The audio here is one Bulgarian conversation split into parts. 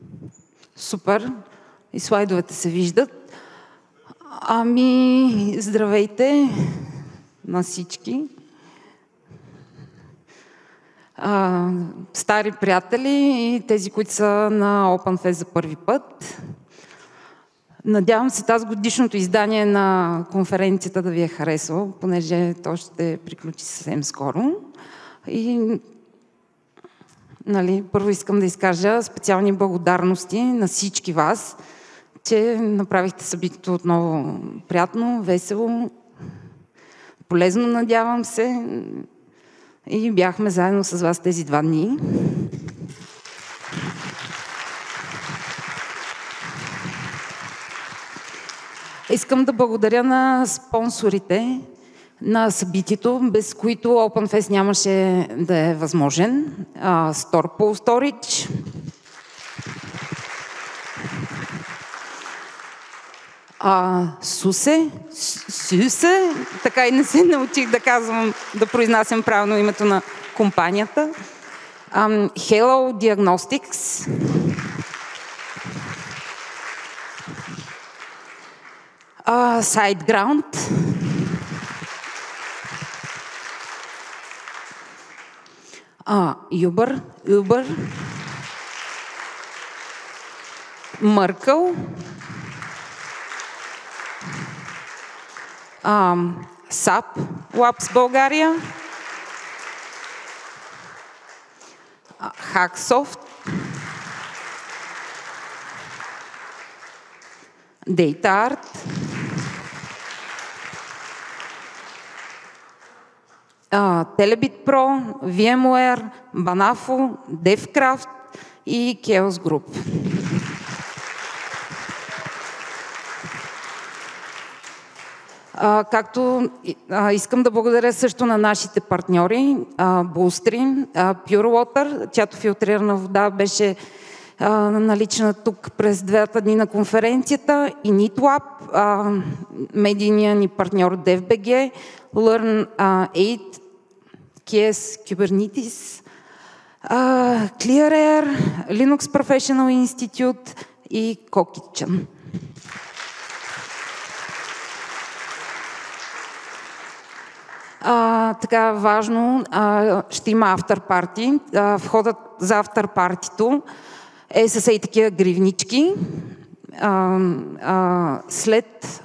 Супер. И слайдовете се виждат. Ами, здравейте на всички. Стари приятели и тези, които са на OpenFest за първи път. Надявам се тази годишното издание на конференцията да ви е харесало, понеже то ще приключи съвсем скоро. И първо искам да изкажа специални благодарности на всички вас, че направихте събитието отново приятно, весело, полезно, надявам се. И бяхме заедно с вас тези 2 дни. Искам да благодаря на спонсорите на събитието, без които OpenFest нямаше да е възможен. Storpool Storage, Сусе, така и не се научих да произнасям правилно името на компанията. Hello Diagnostics, SiteGround, Uber, Merkle, SAP Labs България, Hacksoft, DataArt, Telebit Pro, VMware, Banafo, DevCraft и Chaos Group. Както искам да благодаря също на нашите партньори, Bullstream, Pure Water, чиято филтрирана вода беше налична тук през 2 дни на конференцията, и NeedLab, медийният ни партньор DevBG, Learn8, KS Kubernetes, ClearAir, Linux Professional Institute и CoKitchen. Така важно, ще има афтерпарти. Входът за афтерпартито е с такива гривнички. След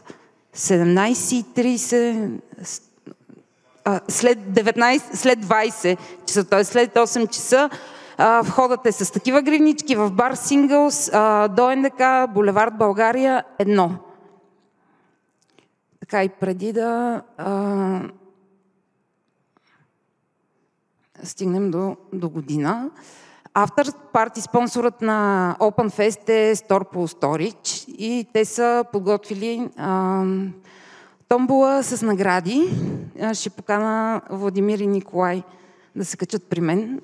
17:30, след 20 часа, т.е. след 8 часа, входът е с такива гривнички в бар Singles до НДК, булевард България 1. Така и преди да стигнем до година. After Party спонсорът на OpenFest е Storpool Storage и те са подготвили томбола с награди. Ще покана Владимир и Николай да се качат при мен.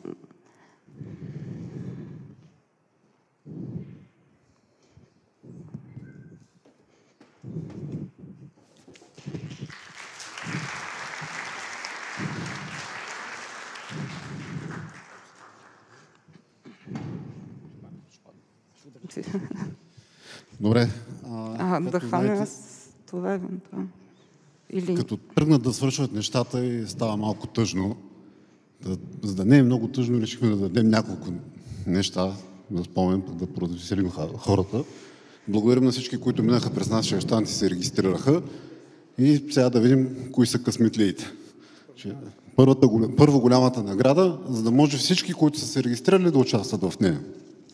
Добре. Да хвана това евентуално. Като тръгнат да свършват нещата и става малко тъжно. За да не е много тъжно, решихме да дадем няколко неща, да спомням, да продължим хората. Благодарим на всички, които минаха през нашия щанд и се регистрираха. И сега да видим кои са късметлиите. Първо голямата награда, за да може всички, които са се регистрирали, да участват в нея.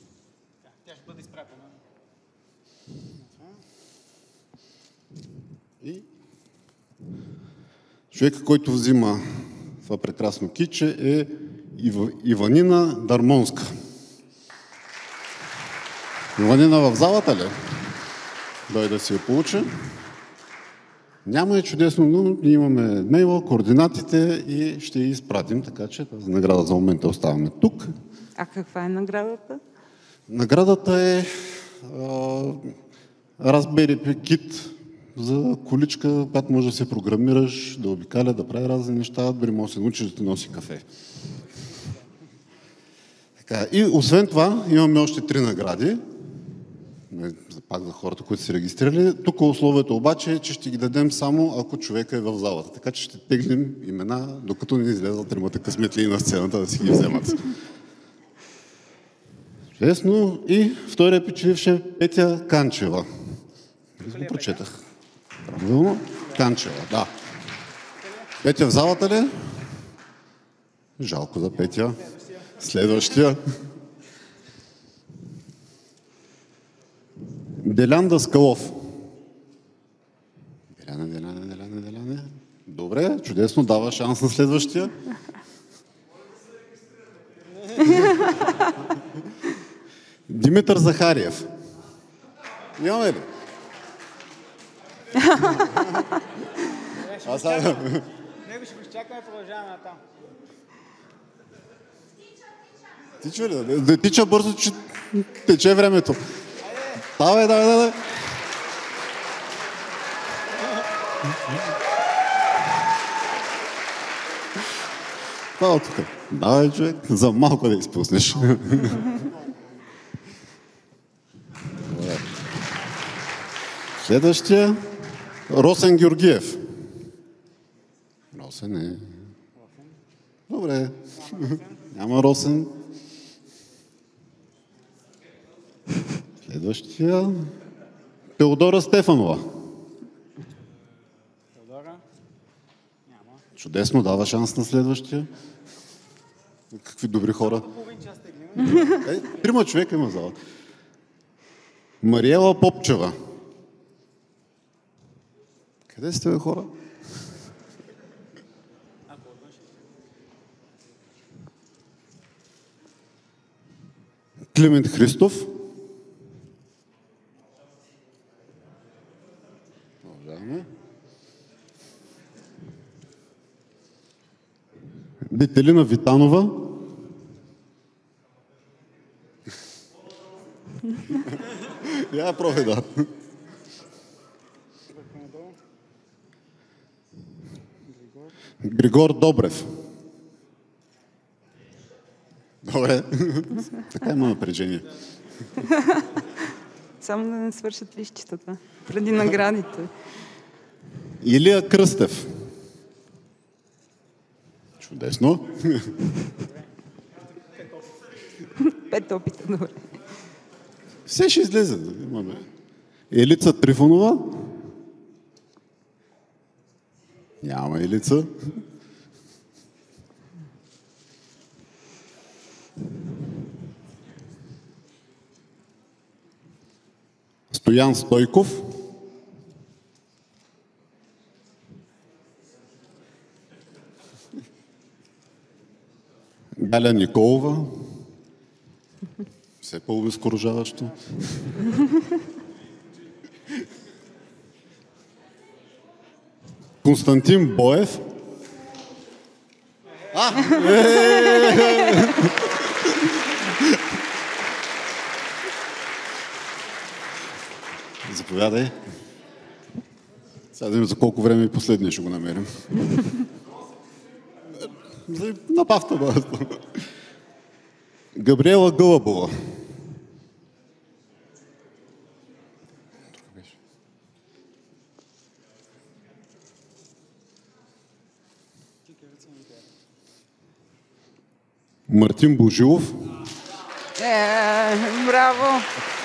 И човека, който взима това прекрасно китче, е Иванина Дармонска. Иванина в залата ли? Дай да си я получа. Няма, е чудесно, но ние имаме мейла, координатите и ще я изпратим, така че тази награда за момента оставаме тук. А каква е наградата? Наградата е Raspberry Pi Kit за количка, която може да се програмираш, да обикаля, да прави разни неща, дори може да се научиш да ти носи кафе. Така, и освен това имаме още 3 награди. Пак за хората, които са регистрирали. Тук условието обаче е, че ще ги дадем само ако човека е в залата. Така че ще теглим имена, докато не излезат 3 късметли на сцената да си ги вземат. Чудесно. И втория печеливш е Петя Канчева. Го прочетах. Правилно. Канчева, да. Петя в залата ли? Жалко за Петя. Следващия. Делян Даскалов. Деляне. Добре, чудесно, дава шанс на следващия. Димитър Захариев. Нямаме ли? Него ще го изчакаме, продължаваме натам. Тича ли? Да тича бързо, че тече времето. Давай. Това тук. Давай, човек, за малко да изпуснеш. Следващия Росен Георгиев. Росен е... Добре. Няма Росен. Следващия Теодора Стефанова. Теодора? Няма. Чудесно, дава шанс на следващия. Какви добри хора. Половин час теглим. 3 човека има в зала. Мариела Попчева. Къде сте, бе, хора? Климент Христов. Продължаваме. Детелина Витанова. Я пробвай, да. Григор Добрев. Добре. Така има напрежение. Само да не свършат лищчетата преди наградите. Илия Кръстев. Чудесно. 5 опита, добре. Все ще излезе. Имаме. Елица Трифонова. Няма Елица. Стоян Стойков. Галя Николова. Все по-обезкуражаващо. Константин Боев. Заповядай. Сега да видим за колко време и последния ще го намерим. На павта бъдат. Габриела Гълъбова. Мартин Божилов. Браво!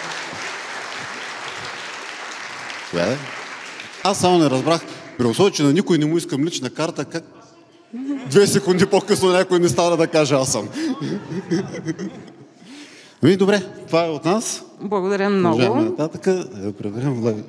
Аз само не разбрах, при условие, че на никой не му искам лична карта, как 2 секунди по-късно някой не става да каже аз съм. Добре, това е от нас. Благодаря много. Продължаваме нататък. Проверям Влади.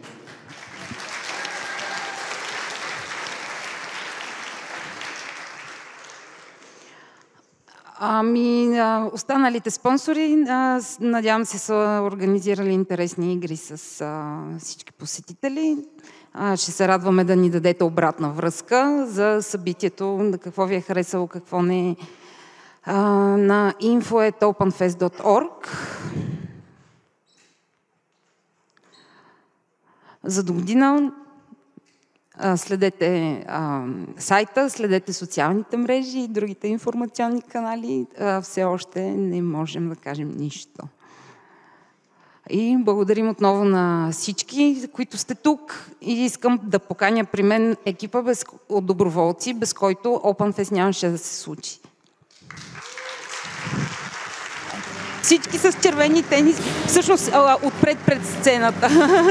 Останалите спонсори, надявам се, са организирали интересни игри с всички посетители. Ще се радваме да ни дадете обратна връзка за събитието, какво ви е харесало, какво не. На info@openfest.org. За догодина Следете сайта, следете социалните мрежи и другите информационни канали. Все още не можем да кажем нищо. И благодарим отново на всички, които сте тук. И искам да поканя при мен екипа от доброволци, без който OpenFest нямаше да се случи. Всички с червени тениски. Всъщност, отпред пред сцената.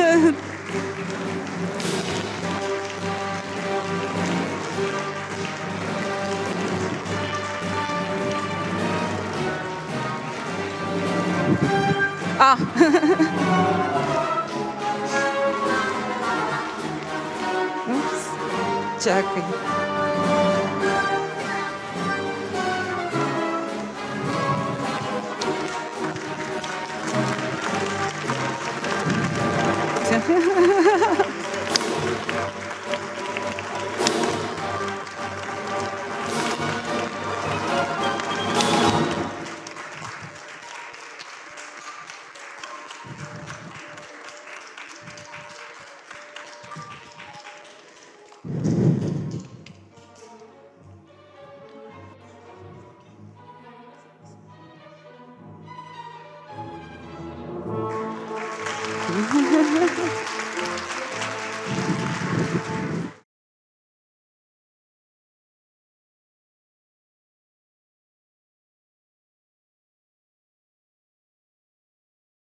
Упс, чакай.